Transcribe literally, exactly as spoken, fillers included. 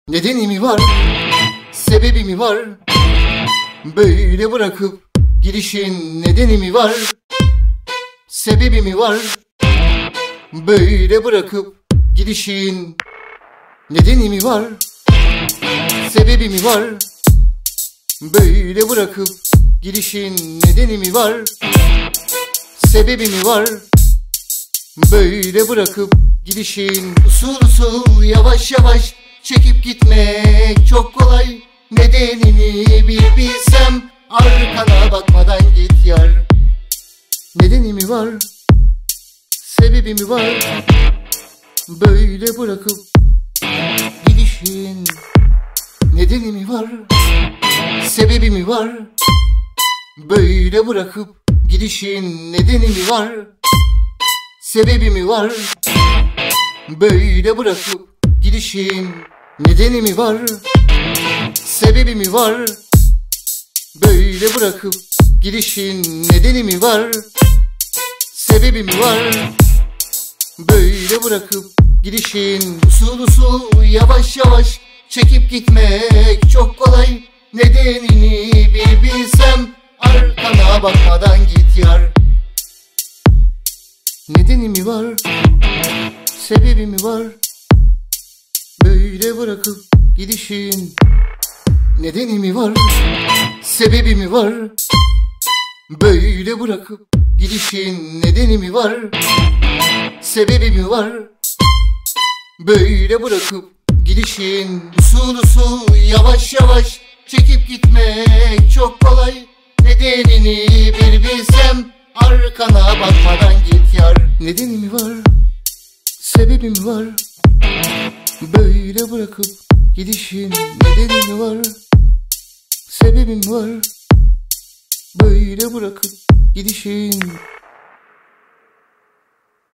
Nedeni mi var, sebebi mi var? Böyle bırakıp gidişin nedeni mi var? Sebebi mi var? Böyle bırakıp gidişin nedeni mi var? Sebebi mi var? Böyle bırakıp gidişin nedeni mi var? Sebebi mi var? Böyle bırakıp gidişin usul usul yavaş yavaş çekip gitmek çok kolay. Nedenini bir bilsem arkana bakmadan git yar. Nedeni mi var? Sebebi mi var? Böyle bırakıp gidişin nedeni mi var? Sebebi mi var? Böyle bırakıp gidişin nedeni mi var? Sebebi mi var? Böyle bırakıp gidişin nedeni mi var? Sebebi mi var? Böyle bırakıp gidişin nedeni mi var? Sebebi mi var? Böyle bırakıp gidişin usul usul yavaş yavaş çekip gitmek çok kolay. Nedenini bir bilsem arkana bakmadan git yar. Nedeni mi var? Sebebi mi var? Böyle bırakıp gidişin nedeni mi var? Sebebi mi var? Böyle bırakıp gidişin nedeni mi var? Sebebi mi var? Böyle bırakıp gidişin usul usul yavaş yavaş çekip gitmek çok kolay. Nedenini bir bilsem arkana bakmadan git yar. Nedeni mi var? Sebebi mi var? Böyle bırakıp gidişin nedeni mi var? Sebebi mi var? Böyle bırakıp gidişin